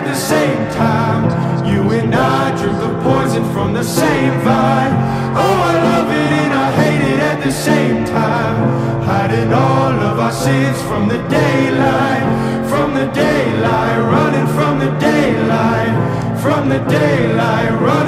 at the same time. You and I drink the poison from the same vine. Oh, I love it and I hate it at the same time. Hiding all of our sins from the daylight, from the daylight, running from the daylight, from the daylight, running.